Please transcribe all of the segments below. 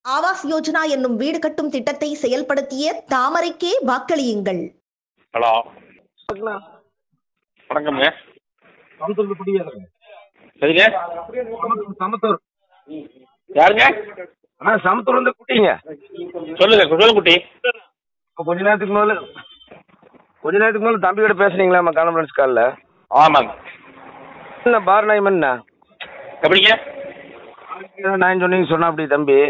ஆவாஸ் யோஜனா என்னும் வீடு கட்டும் திட்டத்தை செயல்படுத்திய தாமரைக்கே வாக்களியுங்கள். ஹலோ, வணக்கம்ங்க. சரிங்க, சமத்தூர் யாருங்க? சமத்தூர் வந்து குட்டிங்க. சொல்லுங்க சொல்லுங்க குட்டி. கொஞ்ச நேரத்துக்கு முதல்ல தம்பி கிட்ட பேசுனீங்களா கான்ஃபரன்ஸ் காலில்? ஆமாங்க. என்ன பார் நாயம் என்ன எப்படிங்க நான் சொன்னா அப்படி தம்பி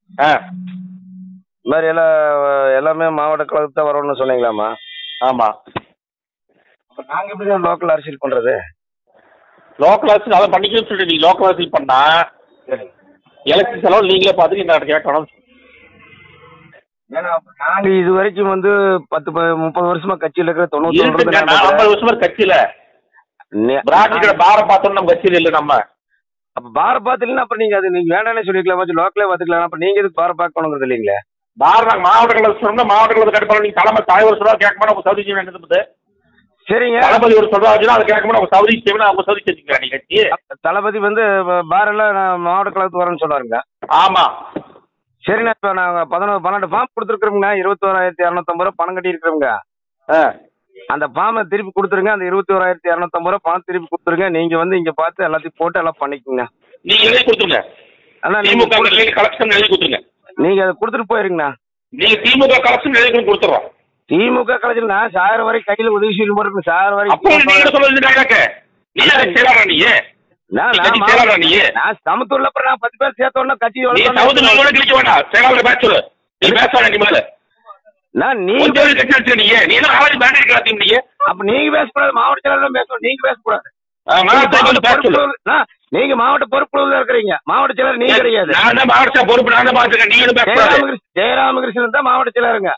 இந்த மாதிரி எல்லாமே மாவட்ட கழகத்துக்கு தான் வரணும்னு சொன்னீங்களாமா? ஆமா. அப்போ நாங்கள் எப்படி தான் லோக்கல் அரசியல் பண்ணுறது? லோக்கல் அரசியல் அதை பண்ணிக்கணும்னு சொல்லிட்டு நீங்கள் லோக்கல் அரசியல் பண்ணா எலக்ஷன் செலவு நீங்களே பார்த்துட்டு இந்த கேட்கணும். ஏன்னா நாங்கள் இது வரைக்கும் வந்து 10-30 வருஷமா கட்சியில் இருக்கிற 50 வருஷமா கட்சியில பாரம் பார்த்தோம் நம்ம கட்சியில் இல்லை. நம்ம அப்ப பார பாத்துலன்னா அப்புறம் நீங்க அது நீங்க வேண்டாம்னு சொல்லிக்கலாம், லோக்கலே பாத்துக்கலாம். அப்ப நீங்க எதுக்கு பார பார்க்கணுங்கிறது இல்லைங்களே? பார நாங்க மாவட்ட கழகம் சொன்னா மாவட்ட கழகத்தை கட்டுப்பாடு நீங்க தலைமை தலைவர் சொல்றா கேட்கணும். அவங்க சவுதி செய்ய வேண்டியது. சரிங்க, தளபதி ஒரு சொல்றா அதை கேட்கணும். அவங்க சவுதி செய்யணும். அவங்க சவுதி செஞ்சுக்கிறேன் நீங்க கட்சி. தளபதி வந்து பாரெல்லாம் நான் மாவட்ட கழகத்துக்கு வரேன்னு சொல்றாருங்க. ஆமா. சரிண்ணா, இப்ப நாங்க 12 ஃபார்ம் கொடுத்துருக்கோங்க. 21,250 ரூபாய் பணம் கட்டி இருக்கிறோங்க. அந்த ஃபார்மை திருப்பி கொடுத்துருங்க. அந்த 21,250 ரூபாய் பணம் திருப்பி கொடுத்துருங்க. நீங்க வந்து இங்க பார்த்து எல்லாத்தையும் போட்டு எல்லாம் பண்ணிக்கோங்க. நீங்க எழுதி கொடுத்துருங்க. திமுக கலெக்ஷன் எழுதி கொடுத்துருங்க. நீங்க அதை கொடுத்துட்டு போயிருங்கண்ணா. நீங்க திமுக கலெக்ஷன் எழுதி கொடுத்துறோம். திமுக கலெக்ஷன் சாயிரம் வரை கையில உதவி செய்ய போறேன். சாயிரம் வரை நான் சமத்தூர்ல நான் 10 பேர் சேர்த்தோம்னா கட்சி அப்ப நீங்க பேசக்கூடாது. மாவட்ட செயலாளர் பேசணும், நீங்க பேசக்கூடாது. நீங்க மாவட்ட பொறுப்புல இருக்கிறீங்க. மாவட்ட செயலர் நீங்க கிடையாது. ஜெயராமகிருஷ்ணன் தான் மாவட்ட செயலருங்க.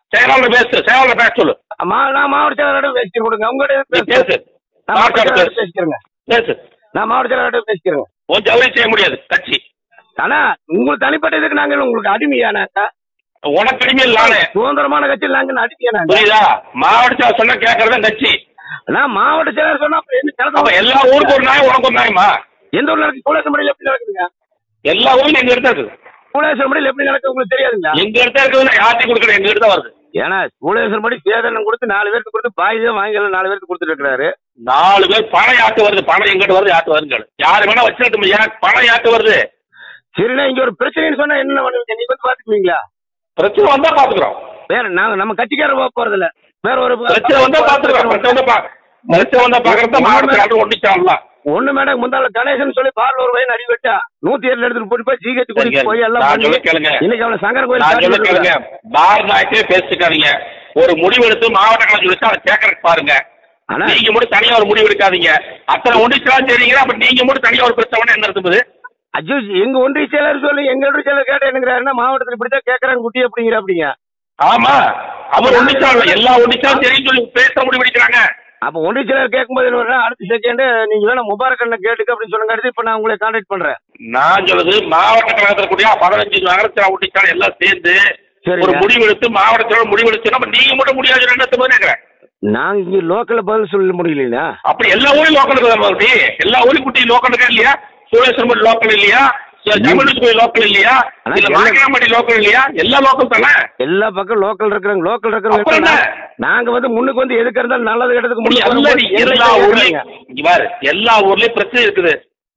நான் மாவட்ட செயலரிடம் பேசிக்கிறேன். கொடுங்க உங்கள்கிட்ட பேசிக்கிறேங்க. நான் மாவட்ட செயலரிடம் பேசிக்கிறேங்க. செய்ய முடியாது கட்சி. ஆனா உங்களுக்கு தனிப்பட்ட இதுக்கு நாங்க உங்களுக்கு அடிமையான உனக்கு அடிமை இல்லாத சுதந்திரமான கட்சியில் நாங்க அடிமையான புரியுதா? மாவட்ட செயலர் சொன்னா கேட்கறதான் கட்சி. நான் மாவட்ட செயலர் சொன்னா எல்லா ஊருக்கு ஒரு நாய் உனக்கு ஒரு நாயமா? எந்த ஊர்ல இருக்கு? கூலேசம்படியில் எப்படி நடக்குதுங்க? எல்லா ஊர்லயும் எங்க இடத்த இருக்கு. கூலேசம்படியில் எப்படி நடக்குது உங்களுக்கு தெரியாதுங்க? எங்க இடத்த இருக்குது. யார்ட்டையும் கொடுக்கல, எங்க இடத்த வருது. ஏன்னா கூலேசம்படி சேதனம் கொடுத்து 4 பேருக்கு கொடுத்து பாய் தான் வாங்கி 4 பேருக்கு கொடுத்துட்டு இருக்கிறாரு. 4 பேர் பணம் யாட்டு வருது. பணம் எங்கிட்ட வருது, யாட்டு வருங்க. யாரு வேணா வச்சுட்டு பணம் யாட்டு வருது. சரிண்ணா, இங்க ஒரு பிரச்சனைன்னு சொன்னா என்ன பண்ணுவீங்க? நீங்க வந்து பாத்துக்குவீங்களா? பிரச்சனை வந்தா பாத்துக்கிறோம். வேற நாங்க நம்ம கட்சிக்காரர் போக போறது இல்ல. வேற ஒரு பிரச்சனை வந்தா பாத்துக்கிறோம். பிரச்சனை வந்தா பாக்குறத மாவட்ட ஒண்டிச்சாங்களா ஒண்ணு மேடம். முந்தால கணேசன் சொல்லி பார்ல ஒரு வயன் அடிவெட்டா 107 எடுத்துட்டு போட்டு போய் ஜிஹெச் கூட்டிட்டு போய் எல்லாம் இன்னைக்கு அவனை சங்கர கோயில் பார் நாயக்கே பேசிக்காதீங்க. ஒரு முடிவு எடுத்து மாவட்ட கழகம் சொல்லி அதை கேட்கறதுக்கு பாருங்க. நீங்க மட்டும் தனியா ஒரு முடிவு எடுக்காதீங்க. அத்தனை ஒன்றிச்சாலும் தெரியுங்க. அப்ப நீங்க மட்டும் தனியா ஒரு பிரச்சனை என்ன இருக்குது? அஜோ, எங்க ஒன்றிய செயலர் சொல்லி எங்க ஒன்றிய செயலர் கேட்ட என்னங்கிறாருன்னா மாவட்டத்தில் இப்படித்தான் கேட்கறாங்க குட்டி அப்படிங்கிற அப்படிங்க. ஆமா, அவர் ஒன்றிச்சாலும் எல்லா ஒன்றிச்சாலும் தெரியும் சொல்லி பேச முடிவு எடுக்கிறாங்க. அப்ப ஒன்றிய செயலர் கேட்கும்போது என்ன அடுத்த செகண்ட் நீங்க வேணா முபாரக் அண்ணன் கேட்டுக்க அப்படின்னு சொல்லுங்க. இப்ப நான் உங்களை கான்டாக்ட் பண்றேன். நான் சொல்லுது மாவட்ட கழகத்தில் கூடிய 15 நகரத்தில் ஒன்றிச்சாலும் எல்லாம் சேர்ந்து ஒரு முடிவு எடுத்து மாவட்டத்தில் முடிவு எடுத்து நீங்க மட்டும் முடியாது என்ன? நாங்க இங்க லோக்கல்ல பதில் சொல்ல முடியலா? அப்படி எல்லா ஊரும் லோக்கல் இருக்கு. எல்லா ஊரும் குட்டி லோக்கல் இருக்கா இல்லையா? சூழேஸ்வரம் லோக்கல் இல்லையா? தமிழ்நாடு லோக்கல் இல்லையா? மாங்கேமட்டி லோக்கல் இல்லையா? எல்லா லோக்கல் தானே. எல்லா பக்கம் லோக்கல் இருக்கிறாங்க. லோக்கல் இருக்கிறவங்க நாங்க வந்து முன்னுக்கு வந்து எதுக்கு இருந்தாலும் நல்லது கெட்டதுக்கு எல்லா ஊர்லயும் எல்லா ஊர்லயும் பிரச்சனை இருக்குது.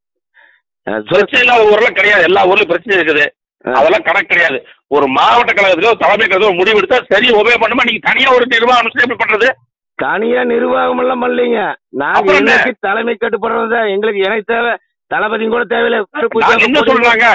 பிரச்சனை இல்லாத ஊர்ல கிடையாது. எல்லா ஊர்லயும் பிரச்சனை இருக்குது. அதெல்லாம் கணக்கு கிடையாது. ஒரு மாவட்ட கழகத்துக்கு ஒரு தலைமை கழகம் முடிவு எடுத்தா சரி உபயோக பண்ணுமா? நீங்க தனியா ஒரு நிர்வாகம் எப்படி பண்றது? தனியா நிர்வாகம் எல்லாம் பண்ணலீங்க. நாங்க தலைமை கட்டுப்படுறது எங்களுக்கு எனக்கு தேவை. தளபதி கூட தேவையில்லை. என்ன சொல்றாங்க?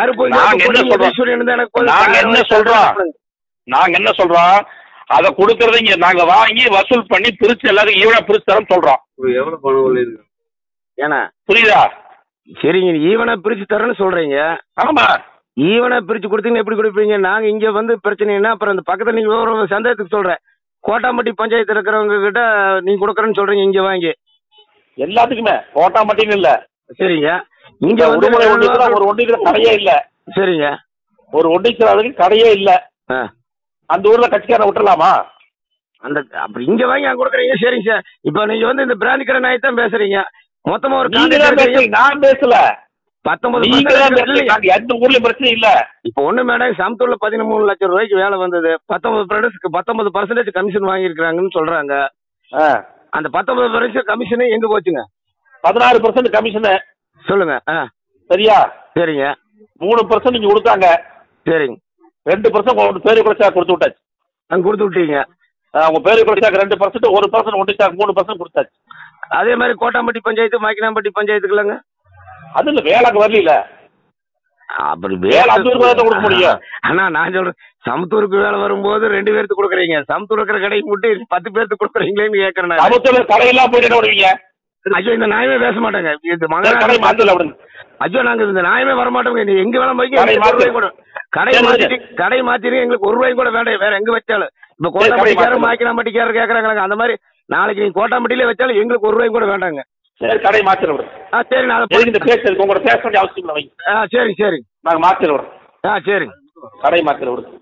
நாங்க என்ன சொல்றோம்? அதை கொடுக்கறது இங்க நாங்க வாங்கி வசூல் பண்ணி பிரிச்சு எல்லாரும் ஈவனா பிரிச்சு தரோம் சொல்றோம். எவ்வளவு பணம் ஏன்னா புரியுதா? சரிங்க, ஈவனா பிரிச்சு தரேன்னு சொல்றீங்க. ஆமா, ஈவனா பிரிச்சு கொடுத்தீங்கன்னா எப்படி கொடுப்பீங்க? நாங்க இங்க வந்து பிரச்சனைன்னா அப்புறம் இந்த பக்கத்துல நீங்க ஒரு சந்தேகத்துக்கு சொல்றேன். கோட்டாம்பட்டி பஞ்சாயத்து இருக்கிறவங்க கிட்ட நீங்க கொடுக்கறேன்னு சொல்றீங்க இங்க வாங்கி எல்லாத்துக்குமே. கோட்டாம்பட்டின்னு இல்ல. சரிங்க, இங்க வந்து ஒரு ஒன்றியத்துல கடையே இல்ல. சரிங்க, ஒரு ஒன்றியத்துல கடையே இல்ல. அந்த ஊர்ல கட்சிக்கார விட்டுலாமா? அந்த அப்படி இங்க வாங்கி அங்க கொடுக்குறீங்க. சரிங்க சார், இப்ப நீங்க வந்து இந்த பிராந்தி கடை நாய் தான் பேசுறீங்க. மொத்தமா ஒரு நான் பேசல. 19 எந்த ஊர்லயும் பிரச்சனை இல்ல. இப்ப ஒண்ணு மேடம், சமத்தூர்ல 13 லட்சம் ரூபாய்க்கு வேலை வந்தது. 19% கமிஷன் வாங்கியிருக்காங்கன்னு சொல்றாங்க. அந்த 19% கமிஷனே எங்க போச்சுங்க? 16% கமிஷனு. சொல்லுங்க. சரியா? சரிங்க. 3% நீங்க கொடுத்தாங்க. சரிங்க. 2% பேரு குறைச்சா கொடுத்து விட்டாச்சு. அங்க கொடுத்து விட்டீங்க. உங்க பேரு குறைச்சாக்க 2%, 1% ஒட்டிச்சாக்க 3% கொடுத்தாச்சு. அதே மாதிரி கோட்டாம்பட்டி பஞ்சாயத்து, மாக்கினாம்பட்டி பஞ்சாயத்துக்குலங்க அது இல்ல, வேலைக்கு வரல. அப்படி வேலை 5 ரூபாய் கொடுக்க முடியும். ஆனா நான் சொல்றேன், சமத்தூருக்கு வேலை வரும்போது 2 பேருக்கு கொடுக்குறீங்க, சமத்தூர் இருக்கிற கடைக்கு மட்டும் 10 பேருக்கு கொடுக்குறீங்களேன்னு கேட்கறேன். சமத்தூர்ல கடையெல்லாம் போயிட்டு என்ன பண்ணுவீங்க? ஐயோ, இந்த நியாயமே பேச மாட்டேங்க. ஐயோ, நாங்க இந்த நியாயமே வரமாட்டோங்க. நீ எங்க வேலை போய் கடை மாத்திட்டு எங்களுக்கு 1 ரூபாய் கூட வேண்டாம், வேற எங்க வச்சாலும். இப்ப கோட்டாம்பட்டிக்காரர் மாக்கினாம்பட்டிக்காரர் கேட்கறாங்க. அந்த மாதிரி நாளைக்கு நீங்க கோட்டாம்பட்டியிலே வச்சாலும் எங்களுக்கு 1 ரூபாய் கூட வேண்டாங்க. சரி, கடை மாத்திர விடுறேன். சரி, நான் உங்களோட பேச வேண்டிய அவசியம் இல்லை. சரி, சரி, நாங்க மாத்திர விடுறோம். சரி, கடை மாத்திர விடுறோம்.